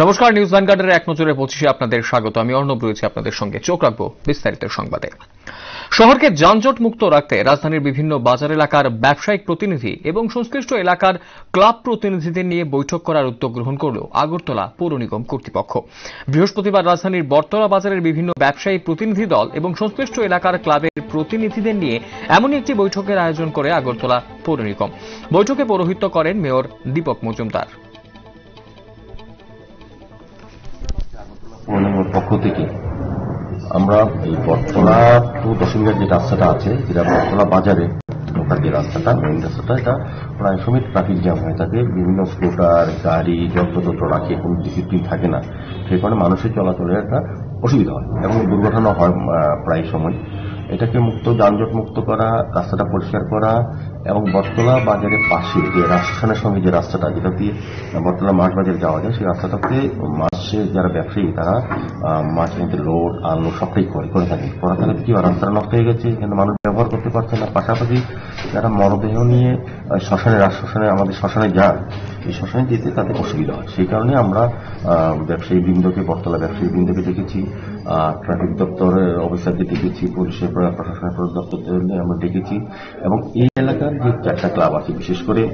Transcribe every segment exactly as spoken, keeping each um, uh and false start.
নমস্কার, নিউজ ভ্যানগার্ডের এক নজরে পঁচিশে আপনাদের স্বাগত। আমি অর্ণব রয়েছি আপনাদের সঙ্গে। চোখ রাখবো বিস্তারিত সংবাদে। শহরকে যানজট মুক্ত রাখতে রাজধানীর বিভিন্ন বাজার এলাকার ব্যবসায়িক প্রতিনিধি এবং সংশ্লিষ্ট এলাকার ক্লাব প্রতিনিধিদের নিয়ে বৈঠক করার উদ্যোগ গ্রহণ করল আগরতলা পৌর নিগম কর্তৃপক্ষ। বৃহস্পতিবার রাজধানীর বটতলা বাজারের বিভিন্ন ব্যবসায়ী প্রতিনিধি দল এবং সংশ্লিষ্ট এলাকার ক্লাবের প্রতিনিধিদের নিয়ে এমনই একটি বৈঠকের আয়োজন করে আগরতলা পৌর নিগম। বৈঠকে পৌরোহিত্য করেন মেয়র দীপক মজুমদার। পক্ষ থেকে আমরা এই বটতলা টু দশমিকের যে রাস্তাটা আছে, যেটা বটতলা বাজারে ঢোকার যে রাস্তাটা, মেইন রাস্তাটা, এটা প্রায় সময় ট্রাফিক জ্যাম হয়ে থাকে। বিভিন্ন স্কুটার, গাড়ি, যন্ত্রযন্ত্র রাখে, কোনো ডিসিপ্লিন থাকে না। সেই কারণে মানুষের চলাচলের একটা অসুবিধা হয় এবং দুর্ঘটনা হয় প্রায় সময়। এটাকে মুক্ত যানজট মুক্ত করা, রাস্তাটা পরিষ্কার করা এবং বটতলা বাজারের পাশে যে রাজস্থানের সঙ্গে যে রাস্তাটা, যেটা দিয়ে বটতলা মাছ বাজারে যাওয়া যায়, সেই রাস্তাটাতে মাছে যারা ব্যবসায়ী তারা মাছ নিতে লোড আনলোড সবটাই করে করে থাকে। করা থাকাতে কি রাস্তাটা নষ্ট হয়ে গেছে, এখানে মানুষ ব্যবহার করতে পারছে না। পাশাপাশি যারা মরদেহ নিয়ে শ্মশানে রাজ শ্মশানে আমাদের শ্মশানে যান, এই শ্মশানে যেতে তাদের অসুবিধা হয়। সেই কারণে আমরা ব্যবসায়ী বৃন্দকে, বটতলা ব্যবসায়ী বৃন্দকে ডেকেছি, ট্রাফিক দপ্তরের অফিসারকে ডেকেছি, পুলিশের প্রশাসনের দপ্তরকে আমরা ডেকেছি এবং এই এলাকার যে চারটা ক্লাব আছে, বিশেষ করে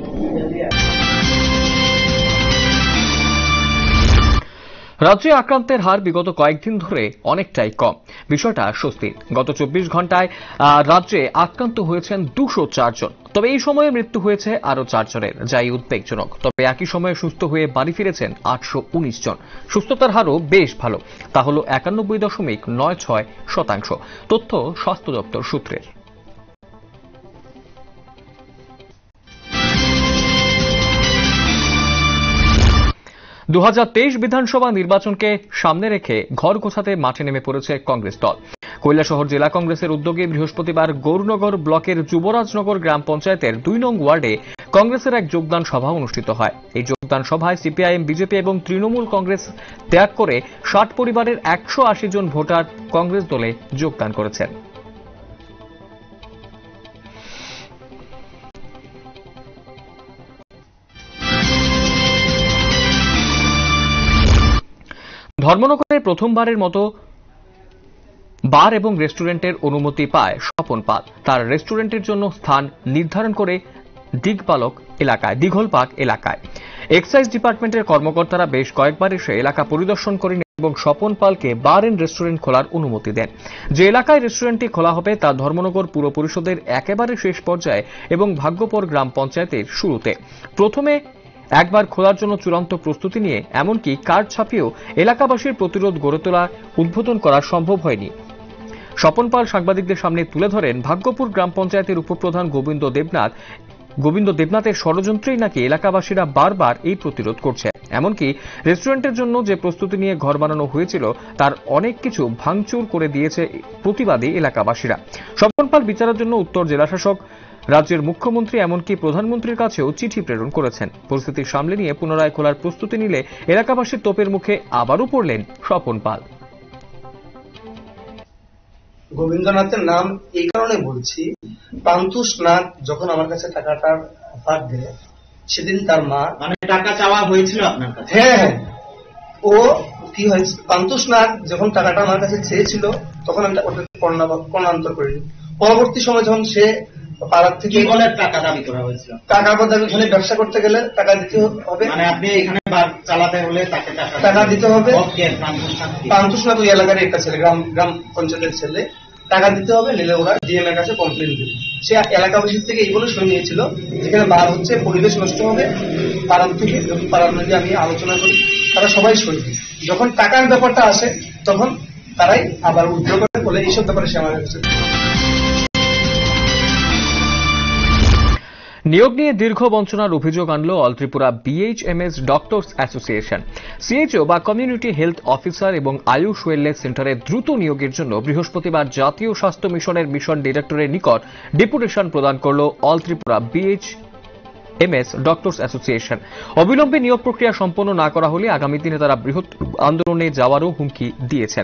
রাজ্যে আক্রান্তের হার বিগত কয়েকদিন ধরে অনেকটাই কম, বিষয়টা স্বস্তির। গত চব্বিশ ঘন্টায় রাজ্যে আক্রান্ত হয়েছেন দুশো চার জন, তবে এই সময়ে মৃত্যু হয়েছে আরও চারজনের, যাই উদ্বেগজনক। তবে একই সময়ে সুস্থ হয়ে বাড়ি ফিরেছেন আটশো উনিশ জন। সুস্থতার হারও বেশ ভালো, তা হল একানব্বই দশমিক নয় ছয় শতাংশ, তথ্য স্বাস্থ্য দপ্তর সূত্রের। দু হাজার তেইশ বিধানসভা নির্বাচনকে সামনে রেখে ঘর গোছাতে মাঠে নেমে পড়েছে কংগ্রেস দল। কৈলাসহর জেলা কংগ্রেসের উদ্যোগে বৃহস্পতিবার গৌরনগর ব্লকের যুবরাজনগর গ্রাম পঞ্চায়েতের দুই নং ওয়ার্ডে কংগ্রেসের এক যোগদান সভা অনুষ্ঠিত হয়। এই যোগদান সভায় সিপিআইএম, বিজেপি এবং তৃণমূল কংগ্রেস ত্যাগ করে ষাট পরিবারের একশো আশি জন ভোটার কংগ্রেস দলে যোগদান করেছেন। ধর্মনগরে প্রথমবারের মতো বার এবং রেস্টুরেন্টের অনুমতি পায় স্বপন পাল। তার রেস্টুরেন্টের জন্য স্থান নির্ধারণ করে দিগপালক এলাকায় দিঘলপাক এলাকায় এক্সাইজ ডিপার্টমেন্টের কর্মকর্তারা বেশ কয়েকবার এসে এলাকা পরিদর্শন করেন এবং স্বপন পালকে বার এন্ড রেস্টুরেন্ট খোলার অনুমতি দেন। যে এলাকায় রেস্টুরেন্টটি খোলা হবে তা ধর্মনগর পুর পরিষদের একেবারে শেষ পর্যায়ে এবং ভাগ্যপুর গ্রাম পঞ্চায়েতের শুরুতে। প্রথমে একবার খোলার জন্য চূড়ান্ত প্রস্তুতি নিয়ে এমনকি কার্ড ছাপিয়েও এলাকাবাসীর প্রতিরোধ গড়ে তোলা উদ্বোধন করা সম্ভব হয়নি। স্বপন পাল সাংবাদিকদের সামনে তুলে ধরেন, ভাগ্যপুর গ্রাম পঞ্চায়েতের উপপ্রধান গোবিন্দ দেবনাথ গোবিন্দ দেবনাথের ষড়যন্ত্রেই নাকি এলাকাবাসীরা বারবার এই প্রতিরোধ করছে। এমনকি রেস্টুরেন্টের জন্য যে প্রস্তুতি নিয়ে ঘর বানানো হয়েছিল তার অনেক কিছু ভাঙচুর করে দিয়েছে প্রতিবাদী এলাকাবাসীরা। স্বপন পাল বিচারের জন্য উত্তর জেলাশাসক, রাজ্যের মুখ্যমন্ত্রী এমনকি প্রধানমন্ত্রীর কাছেও চিঠি প্রেরণ করেছেন। পরিস্থিতি সামলে নিয়ে পুনরায় খোলার প্রস্তুতি নিলে এলাকাবাসীর তোপের মুখে আবারও পড়লেন স্বপন পাল। গোবিন্দনাথের নাম এই কারণে বলছি, পান্তুষ নাথ যখন আমার কাছে টাকাটার অফার দেয়, সেদিন তার মা, মানে টাকা চাওয়া হয়েছিল আপনার কাছে? হ্যাঁ, ও কি হয়েছে, পান্তুষ নাথ যখন টাকাটা আমার কাছে চেয়েছিল তখন আমি ওটা প্রণান্তর করিনি। পরবর্তী সময় যখন সে পাড়ার থেকে টাকা দাবি করা হয়েছিল, টাকার পর দাবি, এখানে ব্যবসা করতে গেলে টাকা দিতে হবে, মানে আপনি এখানে চালাতে হলে তাকে টাকা দিতে হবে। পান্তুষ নাথ ওই এলাকার একটা ছেলে, গ্রাম গ্রাম পঞ্চায়েতের ছেলে, টাকা দিতে হবে, নিলে ওরা ডিএম এর কাছে কমপ্লেন দেবে। সে এলাকাবাসীর থেকে এই বলে শুনে নিয়েছিল যেখানে বার হচ্ছে, পরিবেশ নষ্ট হবে, পাড়ার থেকে পাড়ার মধ্যে আমি আলোচনা করি, তারা সবাই সই। যখন টাকার ব্যাপারটা আসে তখন তারাই আবার উদ্যোগ করে বলে এইসব ব্যাপারে সে আমার কাছে। নিয়োগ নিয়ে দীর্ঘ বঞ্চনার অভিযোগ আনল all Tripura BHMS doctors association. CHO বা কমিউনিটি হেলথ অফিসার এবং আয়ুষ ওয়েলনেস সেন্টারে দ্রুত নিয়োগের জন্য বৃহস্পতিবার জাতীয় স্বাস্থ্য মিশনের মিশন ডিরেক্টরের নিকট ডেপুটেশন প্রদান করল all Tripura BHMS doctors association. অবিলম্বে নিয়োগ প্রক্রিয়া সম্পন্ন না করা হলে আগামী দিনে তারা বৃহৎ আন্দোলনে যাওয়ারও হুমকি দিয়েছেন।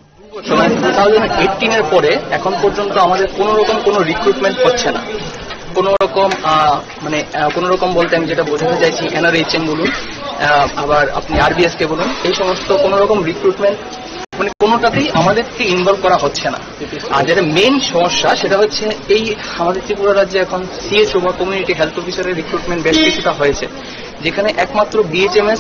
টু থাউজেন্ড এইটিন এর পরে এখন পর্যন্ত আমাদের কোন রকম কোনো রিক্রুটমেন্ট হচ্ছে না। কোনো রকম মানে কোনো রকম বলতে আমি যেটা বোঝাতে চাইছি এনআরএইচএম বলুন, আবার আপনি আরবিএস কে বলুন, এই সমস্ত কোনো রকম রিক্রুটমেন্ট মানে কোনোটাতেই আমাদেরকে ইনভলভ করা হচ্ছে না। আর যেটা মেইন সমস্যা সেটা হচ্ছে এই আমাদের ত্রিপুরা রাজ্যে এখন সিএচও বা কমিউনিটি হেলথ অফিসারের রিক্রুটমেন্ট বেশ কিছুটা হয়েছে, যেখানে একমাত্র বিএইচএমএস।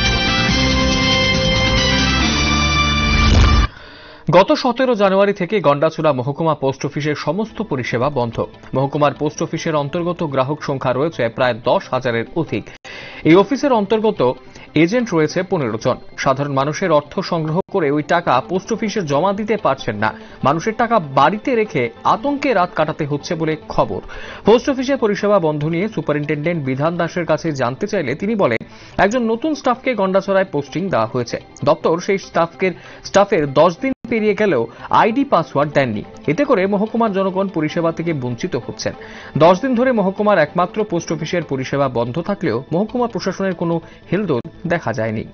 গত সতেরো জানুয়ারি থেকে গন্ডাছড়া মহকুমা পোস্ট অফিসের সমস্ত পরিষেবা বন্ধ। মহকুমার পোস্ট অফিসের অন্তর্গত গ্রাহক সংখ্যা রয়েছে প্রায় দশ হাজারের অধিক। এই অফিসের অন্তর্গত এজেন্ট রয়েছে পনেরো জন। সাধারণ মানুষের অর্থ সংগ্রহ করে ওই টাকা পোস্ট অফিসে জমা দিতে পারছেন না। মানুষের টাকা বাড়িতে রেখে আতঙ্কে রাত কাটাতে হচ্ছে বলে খবর। পোস্ট অফিসের পরিষেবা বন্ধ নিয়ে সুপারিনটেন্ডেন্ট বিধান দাসের কাছে জানতে চাইলে তিনি বলেন, একজন নতুন স্টাফকে গন্ডাছড়ায় পোস্টিং দেওয়া হয়েছে। দপ্তর সেই স্টাফের স্টাফের দশ দিন পেরিয়ে গেলেও আইডি পাসওয়ার্ড দেননি। এতে করে মহকুমার জনগণ পরিষেবা থেকে বঞ্চিত হচ্ছেন। দশ দিন ধরে মহকুমার একমাত্র পোস্ট অফিসের পরিষেবা বন্ধ থাকলেও মহকুমা প্রশাসনের কোনো হেলদোল দেখা যায়নি।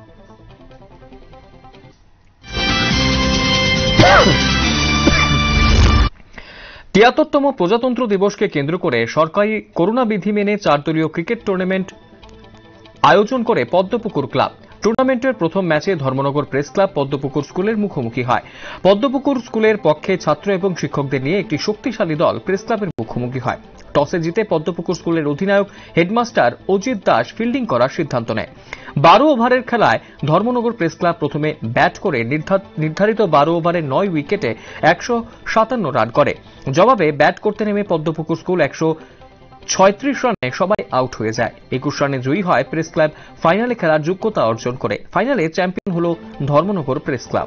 তিয়াত্তরতম প্রজাতন্ত্র দিবসকে কেন্দ্র করে সরকারি করোনা বিধি মেনে চার দলীয় ক্রিকেট টুর্নামেন্ট আয়োজন করে পদ্মপুকুর ক্লাব। টুর্নামেন্টের প্রথম ম্যাচে ধর্মনগর প্রেস ক্লাব পদ্মপুকুর স্কুলের মুখোমুখি হয়। পদ্মপুকুর স্কুলের পক্ষে ছাত্র এবং শিক্ষকদের নিয়ে একটি শক্তিশালী দল প্রেস ক্লাবের মুখোমুখি হয়। টসে জিতে পদ্মপুকুর স্কুলের অধিনায়ক হেডমাস্টার অজিত দাস ফিল্ডিং করার সিদ্ধান্ত নেয়। বারো ওভারের খেলায় ধর্মনগর প্রেস ক্লাব প্রথমে ব্যাট করে নির্ধারিত বারো ওভারে নয় উইকেটে একশো সাতান্ন রান করে। জবাবে ব্যাট করতে নেমে পদ্মপুকুর স্কুল একশো ছয়ত্রিশ রানে সবাই আউট হয়ে যায়। একুশ রানে জয়ী হয় প্রেস ক্লাব, ফাইনালে খেলার যোগ্যতা অর্জন করে। ফাইনালে চ্যাম্পিয়ন হল ধর্মনগর প্রেস ক্লাব।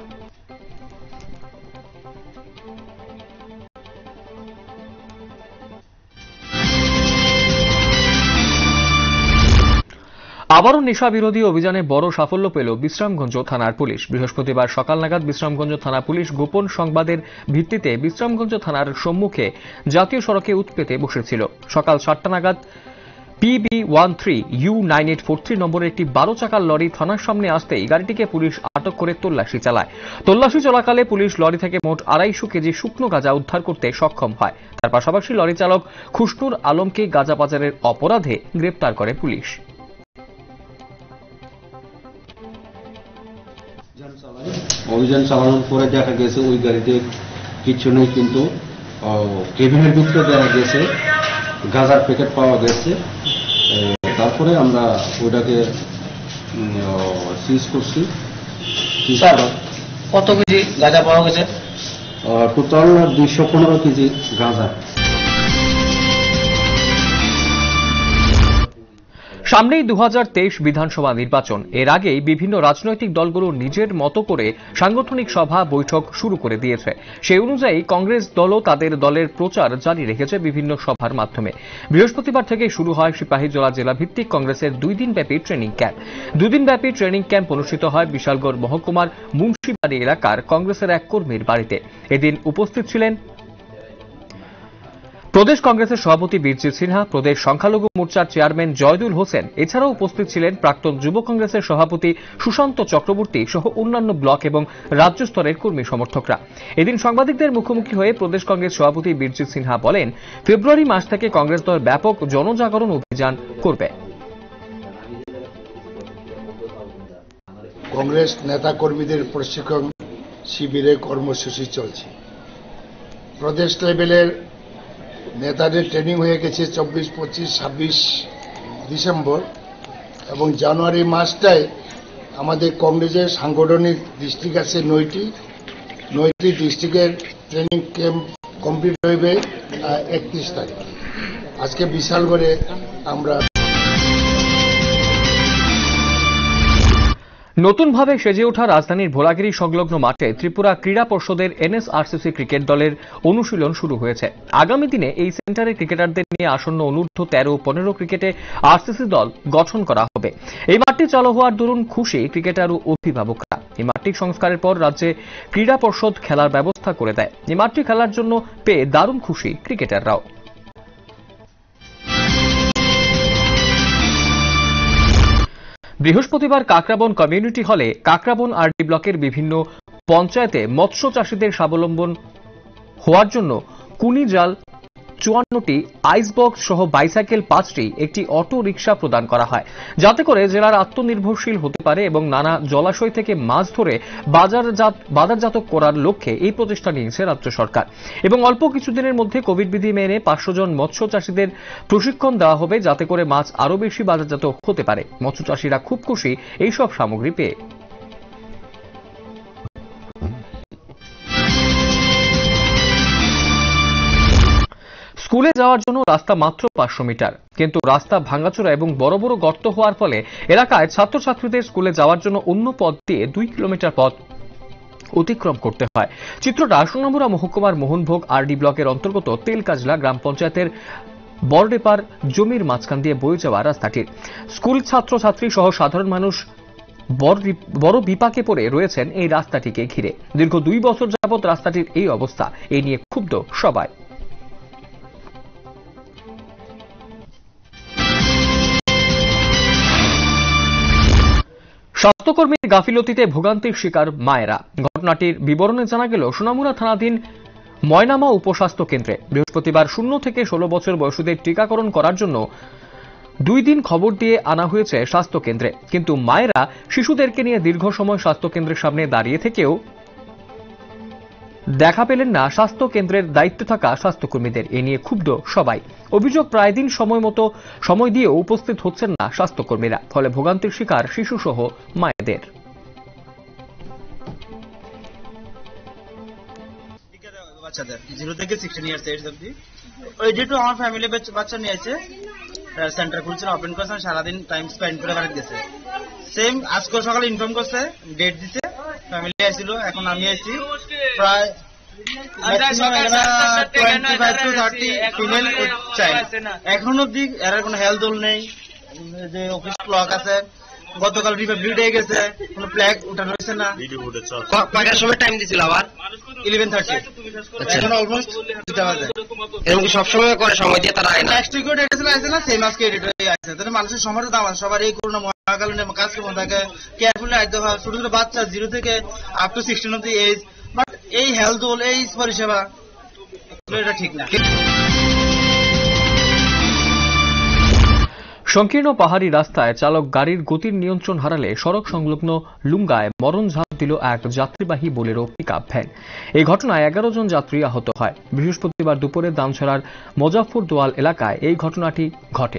আবারও নেশা বিরোধী অভিযানে বড় সাফল্য পেল বিশ্রামগঞ্জ থানার পুলিশ। বৃহস্পতিবার সকাল নাগাদ বিশ্রামগঞ্জ থানা পুলিশ গোপন সংবাদের ভিত্তিতে বিশ্রামগঞ্জ থানার সম্মুখে জাতীয় সড়কে উৎপেতে বসেছিল। সকাল সাতটা নাগাদ PB one three U nine eight four three নম্বরের একটি বারো চাকার লরি থানার সামনে আসতেই গাড়িটিকে পুলিশ আটক করে তল্লাশি চালায়। তল্লাশি চলাকালে পুলিশ লরি থেকে মোট আড়াইশো কেজি শুকনো গাঁজা উদ্ধার করতে সক্ষম হয়। তার পাশাপাশি লরি চালক খুশনুর আলমকে গাঁজা পাচারের অপরাধে গ্রেপ্তার করে পুলিশ। অভিযান চালানোর পরে দেখা গেছে ওই গাড়িতে কিছু নেই, কিন্তু কেবিনের ভিতরে দেখা গেছে গাঁজার প্যাকেট পাওয়া গেছে। তারপরে আমরা ওইটাকে সিজ করছি। কত কেজি গাঁজা পাওয়া গেছে? টোটাল দুইশো পনেরো কেজি গাঁজা। সামনেই দু হাজার তেইশ বিধানসভা নির্বাচন। এর আগেই বিভিন্ন রাজনৈতিক দলগুলো নিজের মতো করে সাংগঠনিক সভা বৈঠক শুরু করে দিয়েছে। সেই অনুযায়ী কংগ্রেস দলও তাদের দলের প্রচার জারি রেখেছে বিভিন্ন সভার মাধ্যমে। বৃহস্পতিবার থেকে শুরু হয় সিপাহীজলা জেলা ভিত্তিক কংগ্রেসের দুই দিনব্যাপী ট্রেনিং ক্যাম্প। দুদিনব্যাপী ট্রেনিং ক্যাম্প অনুষ্ঠিত হয় বিশালগড় মহকুমার মুন্সিবাড়ি এলাকার কংগ্রেসের এক কর্মীর বাড়িতে। এদিন উপস্থিত ছিলেন প্রদেশ কংগ্রেসের সভাপতি বীরজিৎ সিনহা, প্রদেশ সংখ্যালঘু মোর্চার চেয়ারম্যান জয়দুল হোসেন। এছাড়াও উপস্থিত ছিলেন প্রাক্তন যুব কংগ্রেসের সভাপতি সুশান্ত চক্রবর্তী সহ অন্যান্য ব্লক এবং রাজ্য স্তরের কর্মী সমর্থকরা। এদিন সাংবাদিকদের মুখোমুখি হয়ে প্রদেশ কংগ্রেস সভাপতি বীরজিৎ সিনহা বলেন, ফেব্রুয়ারি মাস থেকে কংগ্রেস দল ব্যাপক জনজাগরণ অভিযান করবে। কংগ্রেস নেতা কর্মীদের প্রশিক্ষণ শিবিরে কর্মসূচি চলছে। প্রদেশ লেভেলের নেতাদের ট্রেনিং হয়ে গেছে চব্বিশ পঁচিশ ছাব্বিশ ডিসেম্বর, এবং জানুয়ারি মাসটায় আমাদের কংগ্রেসের সাংগঠনিক ডিস্ট্রিক্ট আছে নয়টি নয়টি ডিস্ট্রিক্টের ট্রেনিং ক্যাম্প কমপ্লিট হইবে একত্রিশ তারিখ। আজকে বিশালগড়ে আমরা নতুনভাবে সেজে ওঠা রাজধানীর ভোলাগিরি সংলগ্ন মাঠে ত্রিপুরা ক্রীড়া পর্ষদের এনএসআরসিসি ক্রিকেট দলের অনুশীলন শুরু হয়েছে। আগামী দিনে এই সেন্টারে ক্রিকেটারদের নিয়ে আসন্ন অনূর্ধ্ব তেরো পনেরো ক্রিকেটে আরসিসি দল গঠন করা হবে। এই মাঠটি চালু হওয়ার দরুন খুশি ক্রিকেটার ও অভিভাবকরা। এই মাঠটি সংস্কারের পর রাজ্যে ক্রীড়া পর্ষদ খেলার ব্যবস্থা করে দেয়। এই মাঠটি খেলার জন্য পেয়ে দারুণ খুশি ক্রিকেটাররাও। বৃহস্পতিবার কাকরাবন কমিউনিটি হলে কাকরাবন আরডি ব্লকের বিভিন্ন পঞ্চায়েতে মৎস্য চাষীদের স্বাবলম্বন হওয়ার জন্য কুনি জাল চুয়ান্নটি আইসবক্স সহ বাইসাইকেল পাঁচটি, একটি অটো রিকশা প্রদান করা হয়, যাতে করে জেলার আত্মনির্ভরশীল হতে পারে এবং নানা জলাশয় থেকে মাছ ধরে বাজারজাত বাজারজাত করার লক্ষ্যে এই প্রচেষ্টা নিয়েছে রাজ্য সরকার। এবং অল্প কিছুদিনের মধ্যে কোভিড বিধি মেনে পাঁচশো জন মৎস্য চাষীদের প্রশিক্ষণ দেওয়া হবে, যাতে করে মাছ আরও বেশি বাজারজাত হতে পারে। মৎস্য চাষীরা খুব খুশি এইসব সামগ্রী পেয়ে। স্কুলে যাওয়ার জন্য রাস্তা মাত্র পাঁচশো মিটার, কিন্তু রাস্তা ভাঙাচোরা এবং বড় বড় গর্ত হওয়ার ফলে এলাকায় ছাত্রছাত্রীদের স্কুলে যাওয়ার জন্য অন্য পথ দিয়ে দুই কিলোমিটার পথ অতিক্রম করতে হয়। চিত্রটা সোনামুড়া মহকুমার মোহনভোগ আরডি ব্লকের অন্তর্গত তেলকাজলা গ্রাম পঞ্চায়েতের বড়ডেপার জমির মাঝখান দিয়ে বয়ে যাওয়া রাস্তাটির। স্কুল ছাত্রছাত্রী সহ সাধারণ মানুষ বড় বিপাকে পড়ে রয়েছেন এই রাস্তাটিকে ঘিরে। দীর্ঘ দুই বছর যাবৎ রাস্তাটির এই অবস্থা, এই নিয়ে ক্ষুব্ধ সবাই। স্বাস্থ্যকর্মীর গাফিলতিতে ভোগান্তির শিকার মায়েরা। ঘটনাটির বিবরণে জানা গেল সোনামুড়া থানাধীন ময়নামা উপস্বাস্থ্য কেন্দ্রে বৃহস্পতিবার শূন্য থেকে ষোলো বছর বয়সীদের টিকাকরণ করার জন্য দুই দিন খবর দিয়ে আনা হয়েছে স্বাস্থ্য কেন্দ্রে, কিন্তু মায়েরা শিশুদেরকে নিয়ে দীর্ঘ সময় স্বাস্থ্য কেন্দ্রের সামনে দাঁড়িয়ে থেকেও দেখা পেলেন না স্বাস্থ্য কেন্দ্রের দায়িত্বে থাকা স্বাস্থ্যকর্মীদের। এ নিয়ে ক্ষুব্ধ সবাই। অভিযোগ, প্রায় দিন সময় মতো সময় দিয়েও উপস্থিত হচ্ছেন না স্বাস্থ্যকর্মীরা, ফলে ভোগান্তির শিকার শিশু সহ মায়েদের। বাচ্চাদের জিরো থেকে সিক্সটিন ইয়ার্স এজ অব্দি ওই যেটু আমার ফ্যামিলি বাচ্চা নিয়ে আছে সেন্টার খুলছিল, ওপেন করছেন, সারাদিন টাইম স্পেন্ড করে বাড়িতে গেছে। সেম আজকে সকালে ইনফর্ম করছে, ডেট দিছে, ফ্যামিলি আসছিল, এখন আমি আছি প্রায় এখন অব্দি এর কোনো হেলথ হোল নেই, যে অফিস ক্লক আছে, গতকাল রিপাবলিক ডে গেছে, কোনো ফ্ল্যাগ উঠানো হয়েছে না। কয়টার সময় টাইম দিছিল আবার? Eleven thirty. এখন অলমোস্ট দুটা বাজে। এরকম সবসময় করে সময় দিয়ে তারা আয় না। নেক্সট উইকও ডেট আছে না, সেম আজকে ডেট আছে। তাহলে মানুষের সময়ের দাম আছে, সবার এই করোনা মহাকালীন কাজ করবো থাকে, কেয়ারফুলি আইতে হয়। ছোট ছোট বাচ্চা জিরো থেকে আপ টু সিক্সটিন অব্দি এজ, বাট এই হেলথ হোল, এই পরিষেবা এটা ঠিক না। সংকীর্ণ পাহাড়ি রাস্তায় চালক গাড়ির গতির নিয়ন্ত্রণ হারালে সড়ক সংলগ্ন লুঙ্গায় মরণঝাঁপ দিল এক যাত্রীবাহী বোলেরো পিকআপ ভ্যান। এই ঘটনায় এগারো জন যাত্রী আহত হয়। বৃহস্পতিবার দুপুরে দামছড়ার মোজাফর দোয়াল এলাকায় এই ঘটনাটি ঘটে।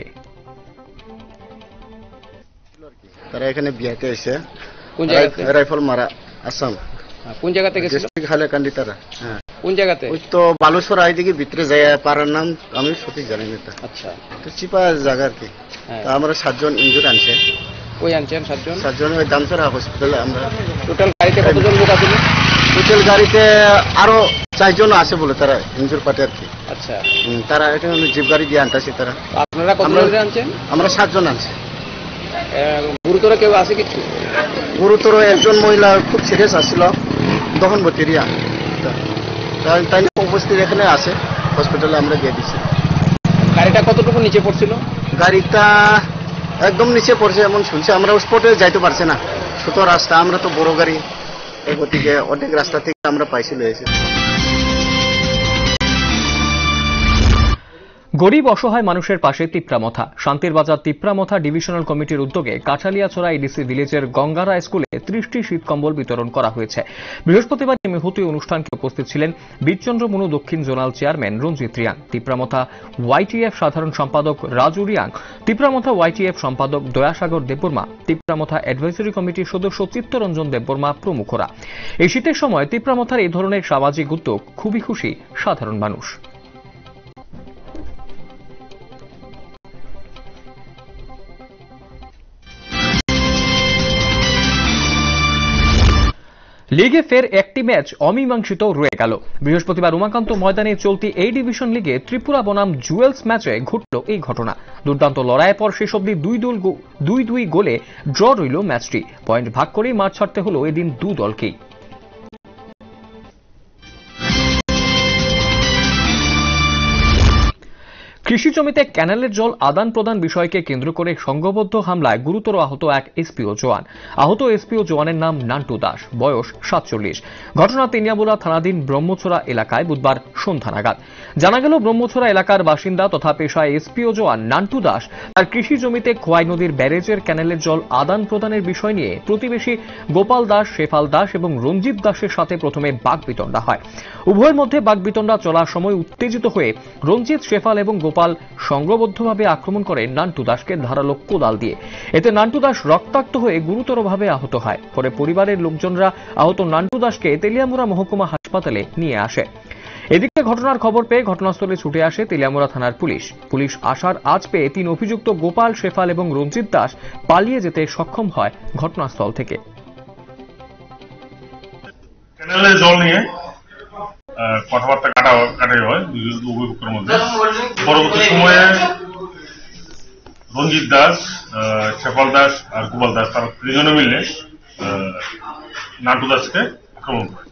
তারা এখানে বিয়াতে এসে কোন জায়গাতে? রাইফল মারা আসাম। কোন জায়গাতে গেছিল? হাইলাকান্দি। তারা হ্যাঁ কোন জায়গাতে? ওই তো বালুসর আইদিকে ভিতরে যায়, পাড়ার নাম আমি সঠিক জানি না। আচ্ছা, তো চিপা জায়গা আর কি। আমরা সাতজন ইনজুর আনছে। ওই আনছেন সাতজন? সাতজন ওই দামছড়া হসপিটালে। আমরা টোটাল গাড়িতে কতজন লোক আছিল? টোটাল গাড়িতে আরো চারজন আছে বলে তারা ইনজুর পার্টি আর কি। আচ্ছা, তারা এটা জিপ গাড়ি দিয়ে আনতেছে তারা। আপনারা কতজন আনছেন? আমরা সাতজন আনছি। গুরুতর কেউ আছে কিছু? গুরুতর একজন মহিলা খুব সিরিয়াস আসছিল, তখন বতিরিয়া তাই উপস্থিত এখানে আছে হসপিটালে, আমরা দিয়ে দিচ্ছি। গাড়িটা কতটুকু নিচে পড়ছিল? গাড়িটা একদম নিচে পড়ছে এমন শুনছে, আমরা স্পটে যাইতে পারছি না, ছোট রাস্তা, আমরা তো বড় গাড়ি, এই গতিকে অনেক রাস্তা থেকে আমরা পাইছিল এসে। গরিব অসহায় মানুষের পাশে তিপ্রামথা। শান্তিরবাজার তিপ্রামথা ডিভিশনাল কমিটির উদ্যোগে কাঠালিয়াছড়া এডিসি ভিলেজের গঙ্গারা স্কুলে ত্রিশটি শীতকম্বল বিতরণ করা হয়েছে। বৃহস্পতিবার এই মেহতি অনুষ্ঠানকে উপস্থিত ছিলেন বীরচন্দ্র মুনু দক্ষিণ zonal chairman Ranjit Reang, Tipramotha YTF সাধারণ সম্পাদক রাজু রিয়াং, তিপ্রামথা ওয়াইটিএফ সম্পাদক দয়াসাগর দেববর্মা, তিপ্রামথা অ্যাডভাইজরি কমিটির সদস্য চিত্তরঞ্জন দেববর্মা প্রমুখরা। এই শীতের সময় তিপ্রামথার এই ধরনের সামাজিক উদ্যোগ খুবই খুশি সাধারণ মানুষ। লিগে ফের একটি ম্যাচ অমীমাংসিত রয়ে গেল। বৃহস্পতিবার উমাকান্ত ময়দানে চলতি এই ডিভিশন লিগে ত্রিপুরা বনাম জুয়েলস ম্যাচে ঘটল এই ঘটনা। দুর্দান্ত লড়াইয়ের পর শেষ অবধি দুই দল দুই দুই গোলে ড্র রইল ম্যাচটি। পয়েন্ট ভাগ করেই মাঠ ছাড়তে হল এদিন দু দলকেই। কৃষি কৃষি জমিতে ক্যানেলের জল আদান প্রদান বিষয়কে কেন্দ্র করে সংঘবদ্ধ হামলায় গুরুতর আহত এক এসপিও জওয়ান। আহত এসপিও জওয়ানের নাম নান্টু দাস, বয়স সাতচল্লিশ। ঘটনা তেনিয়ামুড়া থানাধীন ব্রহ্মছড়া এলাকায় বুধবার সন্ধ্যা নাগাদ। জানা গেল, ব্রহ্মছড়া এলাকার বাসিন্দা তথা পেশায় এসপিও জওয়ান নান্টু দাস তার কৃষি জমিতে খোয়াই নদীর ব্যারেজের ক্যানেলের জল আদান প্রদানের বিষয় নিয়ে প্রতিবেশী গোপাল দাস, শেফাল দাস এবং রঞ্জিত দাসের সাথে প্রথমে বাকবিতণ্ডা হয়। উভয়ের মধ্যে বাকবিতণ্ডা চলার সময় উত্তেজিত হয়ে রঞ্জিত, শেফাল এবং গোপাল সংঘবদ্ধভাবে আক্রমণ করে নান্টু দাসকে ধারালো কোদাল দিয়ে। এতে নান্টু দাস রক্তাক্ত হয়ে গুরুতরভাবে আহত হয়। পরে পরিবারের লোকজনরা আহত নান্টু দাসকে তেলিয়ামুড়া মহকুমা হাসপাতালে নিয়ে আসে। এদিকে ঘটনার খবর পেয়ে ঘটনাস্থলে ছুটে আসে তেলিয়ামুড়া থানার পুলিশ। পুলিশ আসার আজ পেয়ে তিন অভিযুক্ত গোপাল, শেফাল এবং রঞ্জিত দাস পালিয়ে যেতে সক্ষম হয় ঘটনাস্থল থেকে। ক্যানেলের জল নিয়ে কথাবার্তা কাটা কাটাই হয় উভয় পক্ষের মধ্যে। পরবর্তী সময়ে রঞ্জিত দাস, শেফাল দাস আর গোপাল দাস তারা তিনজনে মিলে নান্টু দাসকে আক্রমণ করে,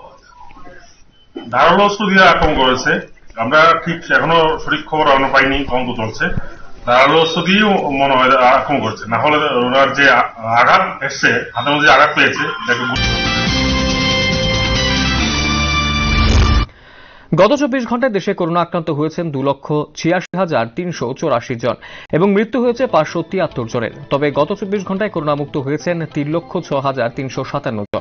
ধারালো অস্ত্র দিয়ে আক্রমণ করেছে। আমরা ঠিক এখনো সঠিক খবর আমরা পাইনি, তদন্ত চলছে। ধারালো অস্ত্র দিয়েও মনে হয় আক্রমণ করেছে, না হলে ওনার যে আঘাত এসছে, হাতের মধ্যে আঘাত পেয়েছে। গত চব্বিশ ঘন্টায় দেশে করোনা আক্রান্ত হয়েছেন দু লক্ষ ছিয়াশি হাজার তিনশো চৌরাশি জন এবং মৃত্যু হয়েছে পাঁচশো তিয়াত্তর জনের। তবে গত চব্বিশ ঘন্টায় করোনা মুক্ত হয়েছেন তিন লক্ষ ছ হাজার তিনশো সাতান্ন জন।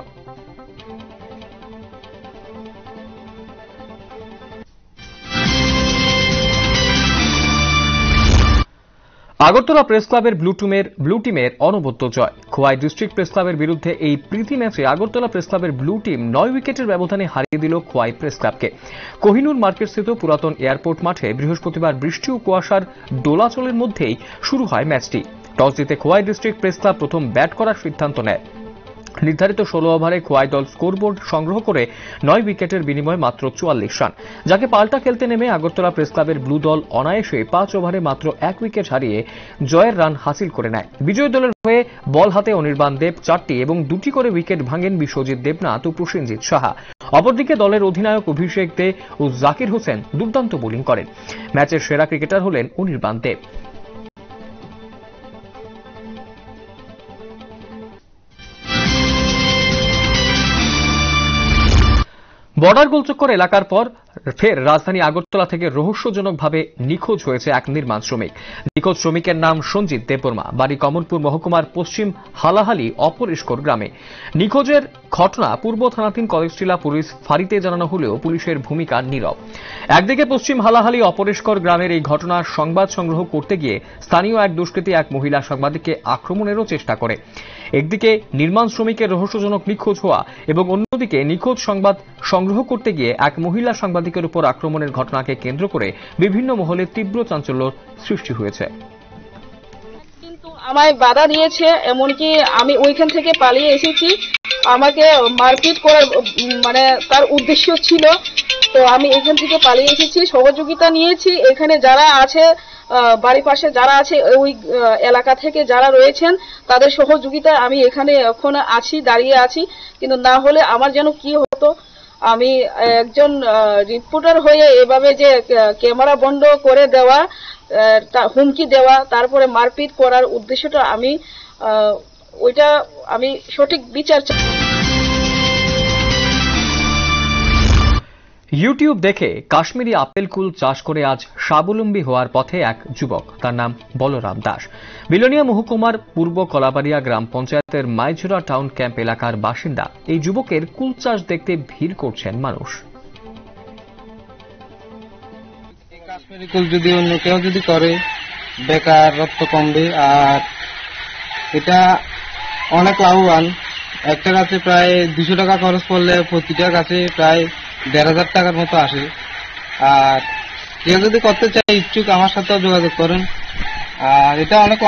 আগরতলা প্রেস ক্লাবের ব্লু টিমের ব্লু টিমের অনবদ্য জয়। খোয়াই ডিস্ট্রিক্ট প্রেস ক্লাবের বিরুদ্ধে এই প্রীতি ম্যাচে আগরতলা প্রেস ক্লাবের ব্লু টিম নয় উইকেটের ব্যবধানে হারিয়ে দিল খোয়াই প্রেস ক্লাবকে। কোহিনুর মার্কেটস্থিত পুরাতন এয়ারপোর্ট মাঠে বৃহস্পতিবার বৃষ্টি ও কুয়াশার দোলাচলের মধ্যেই শুরু হয় ম্যাচটি। টস জিতে খোয়াই ডিস্ট্রিক্ট প্রেস ক্লাব প্রথম ব্যাট করার সিদ্ধান্ত নেয়। নির্ধারিত ষোলো ওভারে খোয়াই দল স্কোরবোর্ড সংগ্রহ করে নয় উইকেটের বিনিময়ে মাত্র চুয়াল্লিশ রান, যাকে পাল্টা খেলতে নেমে আগরতলা প্রেস ক্লাবের ব্লু দল অনায়াসে পাঁচ ওভারে মাত্র এক উইকেট হারিয়ে জয়ের রান হাসিল করে নেয়। বিজয়ী দলের হয়ে বল হাতে অনির্বাণ দেব চারটি এবং দুটি করে উইকেট ভাঙেন বিশ্বজিৎ দেবনাথ ও প্রসেনজিৎ সাহা। অপরদিকে দলের অধিনায়ক অভিষেক দে ও জাকির হোসেন দুর্দান্ত বোলিং করেন। ম্যাচের সেরা ক্রিকেটার হলেন অনির্বাণ দেব। বর্ডার গোলচক্কর এলাকার পর ফের রাজধানী আগরতলা থেকে রহস্যজনকভাবে নিখোঁজ হয়েছে এক নির্মাণ শ্রমিক। নিখোঁজ শ্রমিকের নাম সঞ্জিত দেববর্মা, বাড়ি কমলপুর মহকুমার পশ্চিম হালাহালি অপরিষ্কর গ্রামে। নিখোঁজের ঘটনা পূর্ব থানাধীন কলেজটিলা পুলিশ ফাঁড়িতে জানানো হলেও পুলিশের ভূমিকা নীরব। একদিকে পশ্চিম হালাহালি অপরিষ্কর গ্রামের এই ঘটনার সংবাদ সংগ্রহ করতে গিয়ে স্থানীয় এক দুষ্কৃতী এক মহিলা সাংবাদিককে আক্রমণেরও চেষ্টা করে। একদিকে নির্মাণ শ্রমিকের রহস্যজনক নিখোঁজ হওয়া এবং অন্যদিকে নিখোঁজ সংবাদ সংগ্রহ করতে গিয়ে এক মহিলা সাংবাদিকের উপর আক্রমণের ঘটনাকে কেন্দ্র করে বিভিন্ন মহলে তীব্র চাঞ্চল্য সৃষ্টি হয়েছে। কিন্তু আমায় বাধা দিয়েছে, এমনকি আমি ওইখান থেকে পালিয়ে এসেছি। আমাকে মারপিট করার মানে তার উদ্দেশ্য ছিল, তো আমি এখান থেকে পালিয়ে এসেছি, সহযোগিতা নিয়েছি। এখানে যারা আছে বাড়ির পাশে যারা আছে ওই এলাকা থেকে যারা রয়েছেন তাদের সহযোগিতায় আমি এখানে এখন আছি, দাঁড়িয়ে আছি। কিন্তু না হলে আমার যেন কি হতো। আমি একজন রিপোর্টার হয়ে এভাবে যে ক্যামেরা বন্ধ করে দেওয়া, হুমকি দেওয়া, তারপরে মারপিট করার উদ্দেশ্যটা আমি ওইটা আমি সঠিক বিচার চাই। ইউটিউব দেখে কাশ্মীরি আপেল কুল চাষ করে আজ স্বাবলম্বী হওয়ার পথে এক যুবক, তার নাম বলরাম দাস। বিলোনিয়া মহকুমার পূর্ব কলাবাড়িয়া গ্রাম পঞ্চায়েতের মাইজোরা টাউন ক্যাম্প এলাকার বাসিন্দা এই যুবকের কুল চাষ দেখতে ভিড় করছেন মানুষ। কাশ্মীরি কুল যদি অন্য কেউ যদি করে বেকারত্ব কমবে, আর এটা অনেক লাভবান। একটা গাছে প্রায় দুশো টাকা খরচ করলে প্রতিটা গাছে প্রায় দেড় হাজার টাকার মতো আসে। আর কেউ যদি করতে চায় ইচ্ছুক আমার সাথেও যোগাযোগ করেন। আর এটা অনেক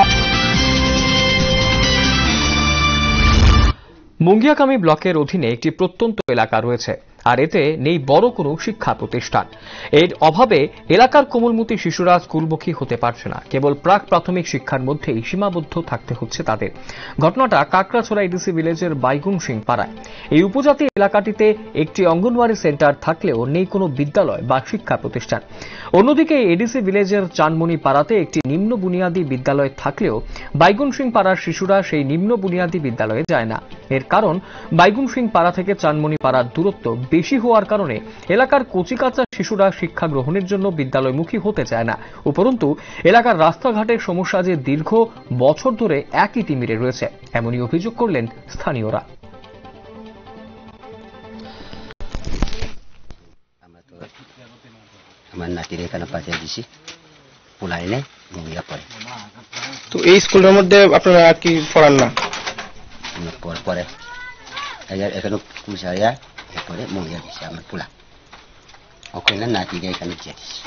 মুঙ্গিয়াকামী ব্লকের অধীনে একটি প্রত্যন্ত এলাকা রয়েছে। আর এতে নেই বড় কোনো শিক্ষা প্রতিষ্ঠান। এর অভাবে এলাকার কোমলমতি শিশুরা স্কুলমুখী হতে পারছে না, কেবল প্রাক প্রাথমিক শিক্ষার মধ্যেই সীমাবদ্ধ থাকতে হচ্ছে তাদের। ঘটনাটা কাকড়াছড়া এডিসি ভিলেজের বাইগুন সিং পাড়ায়। এই উপজাতি এলাকাটিতে একটি অঙ্গনওয়াড়ি সেন্টার থাকলেও নেই কোনো বিদ্যালয় বা শিক্ষা প্রতিষ্ঠান। অন্যদিকে এডিসি ভিলেজের চানমণি পাড়াতে একটি নিম্ন বুনিয়াদী বিদ্যালয় থাকলেও বাইগুন সিং পাড়ার শিশুরা সেই নিম্ন বুনিয়াদী বিদ্যালয়ে যায় না। এর কারণ বাইগুন সিং পাড়া থেকে চানমণি পাড়ার দূরত্ব বেশি হওয়ার কারণে এলাকার কচিকাঁচা শিশুরা শিক্ষা গ্রহণের জন্য বিদ্যালয়মুখী হতে চায় না। উপরন্তু এলাকার রাস্তাঘাটের সমস্যা যে দীর্ঘ বছর ধরে একই তিমিরে রয়েছে, এমনই অভিযোগ করলেন স্থানীয়রা। আমার নাতির এখানে পাঠিয়ে দিছি, পোলাই নেই, মহিলা পড়ে। তো এই স্কুলের মধ্যে আপনারা আর কি পড়ান না? পরে পরে এখানে কুশারিয়া এরপরে মহিলা দিছে আমার পোলা, ওখানে নাতিরে এখানে দিয়ে দিছি।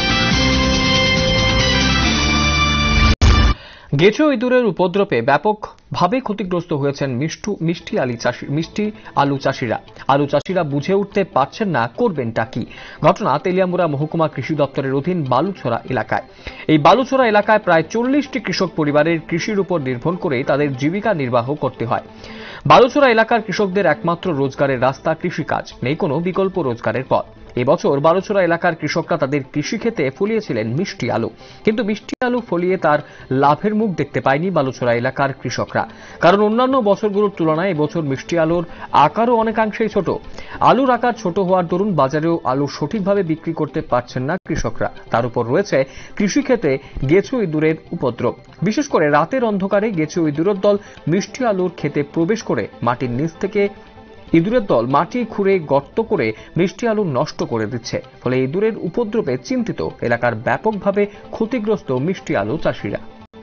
গেছো ইঁদুরের উপদ্রবে ব্যাপকভাবে ক্ষতিগ্রস্ত হয়েছেন মিষ্টি আলু চাষি মিষ্টি আলু চাষিরা। আলু চাষিরা বুঝে উঠতে পারছেন না করবেনটা কি। ঘটনা তেলিয়ামুড়া মহকুমা কৃষি দপ্তরের অধীন বালুছড়া এলাকায়। এই বালুছড়া এলাকায় প্রায় চল্লিশটি কৃষক পরিবারের কৃষির উপর নির্ভর করে তাদের জীবিকা নির্বাহ করতে হয়। বালুছড়া এলাকার কৃষকদের একমাত্র রোজগারের রাস্তা কৃষিকাজ, নেই কোনো বিকল্প রোজগারের পথ। এবছর বালুছড়া এলাকার কৃষকরা তাদের কৃষিক্ষেতে ফলিয়েছিলেন মিষ্টি আলু, কিন্তু মিষ্টি আলু ফলিয়ে তার লাভের মুখ দেখতে পায়নি বালুছড়া এলাকার কৃষকরা। কারণ অন্যান্য বছরগুলোর তুলনায় এবছর মিষ্টি আলুর আকারও অনেকাংশেই ছোট। আলুর আকার ছোট হওয়ার দরুন বাজারেও আলু সঠিকভাবে বিক্রি করতে পারছেন না কৃষকরা। তার উপর রয়েছে কৃষিক্ষেতে গেছো ইঁদুরের উপদ্রব। বিশেষ করে রাতের অন্ধকারে গেছো ইঁদুরের দল মিষ্টি আলুর ক্ষেতে প্রবেশ করে মাটির নিচ থেকে ইঁদুরের দল মাটি খুঁড়ে গর্ত করে মিষ্টি আলু নষ্ট করে দিচ্ছে। ফলে ইঁদুরের উপদ্রবে চিন্তিত এলাকার ব্যাপকভাবে ক্ষতিগ্রস্ত মিষ্টি আলু চাষিরা।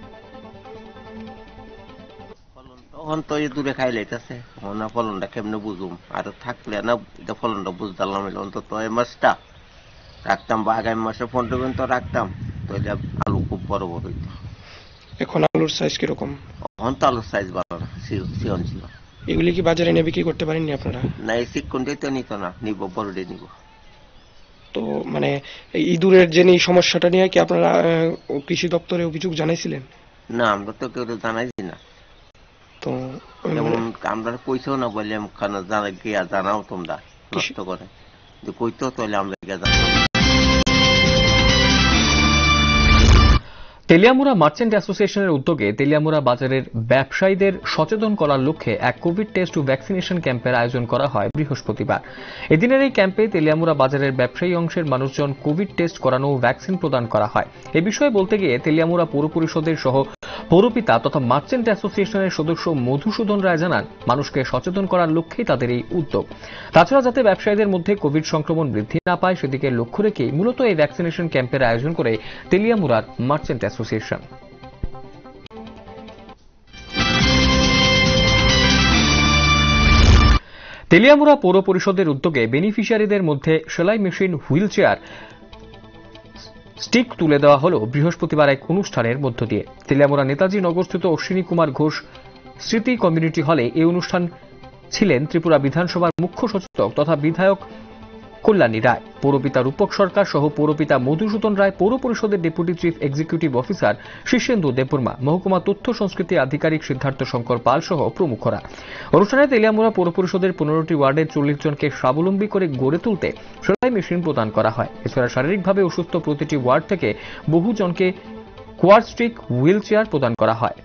ফলন তো ইঁদুরে খাই লাইতেছে, না ফলনটা কেমনে বুঝুম, আর থাকলে না এটা ফলনটা বুঝতাম। অন্তত এই মাসটা রাখতাম বা আগামী মাসে পনেরো দিন তো রাখতাম, তো এটা আলু খুব বড় বড় হইত। এখন আলুর সাইজ কিরকম? এখন তো আলুর সাইজ ভালো না, সিয়ন ছিল। এগুলি কি বাজারে নিয়ে বিক্রি করতে পারেননি আপনারা? না, এই চিকনটাই তো নিত না, নিব বড়টাই নিব। তো মানে ইঁদুরের যে সমস্যাটা নিয়ে কি আপনারা কৃষি দপ্তরে অভিযোগ জানাইছিলেন? না, আমরা তো কেউ জানাইছি না। তো আমরা কইছেও না, বললাম জানা গিয়া জানাও তোমরা নষ্ট করে, কইতো তাহলে আমরা গিয়া জানাও। তেলিয়ামুড়া মার্চেন্ট অ্যাসোসিয়েশনের উদ্যোগে তেলিয়ামুড়া বাজারের ব্যবসায়ীদের সচেতন করার লক্ষ্যে এক কোভিড টেস্ট ও ভ্যাকসিনেশন ক্যাম্পের আয়োজন করা হয় বৃহস্পতিবার। এদিনের এই ক্যাম্পে তেলিয়ামুড়া বাজারের ব্যবসায়ী অংশের মানুষজন কোভিড টেস্ট করানো ও ভ্যাকসিন প্রদান করা হয়। এ বিষয়ে বলতে গিয়ে তেলিয়ামুড়া পৌর পরিষদের সহ পৌরপিতা তথা মার্চেন্ট অ্যাসোসিয়েশনের সদস্য মধুসূদন রায় জানান, মানুষকে সচেতন করার লক্ষ্যেই তাদের এই উদ্যোগ। তাছাড়া যাতে ব্যবসায়ীদের মধ্যে কোভিড সংক্রমণ বৃদ্ধি না পায় সেদিকে লক্ষ্য রেখেই মূলত এই ভ্যাকসিনেশন ক্যাম্পের আয়োজন করে তেলিয়ামুড়ার মার্চেন্ট অ্যাসোসিয়েশন। তেলিয়ামুড়া পৌর পরিষদের উদ্যোগে বেনিফিশিয়ারিদের মধ্যে সেলাই মেশিন, হুইল চেয়ার, স্টিক তুলে দেওয়া হল বৃহস্পতিবার এক অনুষ্ঠানের মধ্য দিয়ে। তেলিয়ামুড়া নেতাজি নগরস্থিত অশ্বিনী কুমার ঘোষ স্মৃতি কমিউনিটি হলে এই অনুষ্ঠান ছিলেন ত্রিপুরা বিধানসভার মুখ্য সচেতক তথা বিধায়ক কল্যাণী রায়, পৌরপিতা রূপক সরকার সহ পৌরপিতা মধুসূদন রায়, পৌর পরিষদের deputy chief executive officer Shirshendu Debbarma, মহকুমা তথ্য সংস্কৃতি আধিকারিক সিদ্ধার্থ শঙ্কর পাল সহ প্রমুখরা। অনুষ্ঠানে তেলিয়ামুড়া পৌর পরিষদের পনেরোটি ওয়ার্ডের চল্লিশ জনকে স্বাবলম্বী করে গড়ে তুলতে সেলাই মেশিন প্রদান করা হয়। এছাড়া শারীরিকভাবে অসুস্থ প্রতিটি ওয়ার্ড থেকে বহু জনকে কোয়াড স্টিক, হুইল চেয়ার প্রদান করা হয়।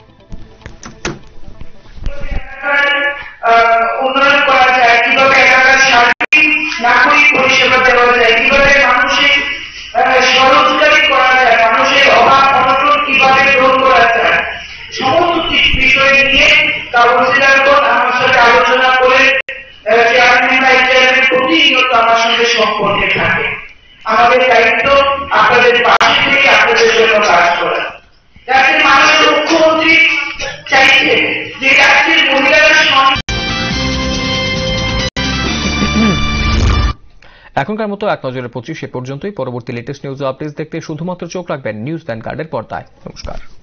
উন্নয়ন করা যায়, কিভাবে এলাকার সার্বিক নাগরিক পরিষেবা দেওয়া যায়, কিভাবে মানুষের স্বরোজগারি করা যায়, মানুষের অভাব অনটন কিভাবে দূর করা যায়, সমস্ত বিষয় নিয়ে কাউন্সিলরগণ আমার সাথে আলোচনা করে চেয়ারম্যান বা চেয়ারম্যান প্রতিনিয়ত আমার সঙ্গে সম্পর্কে থাকে। আমাদের দায়িত্ব আপনাদের পাশে থেকে আপনাদের জন্য কাজ করা। যাতে মাননীয় মুখ্যমন্ত্রী চাইছে যে রাজ্যের মহিলারা। এখনকার মতো এক নজরে পঁচিশ এ পর্যন্তই। পরবর্তী লেটেস্ট নিউজ আপডেট দেখতে শুধুমাত্র চোখ রাখবেন নিউজ ভ্যানগার্ডের পর্দায়। নমস্কার।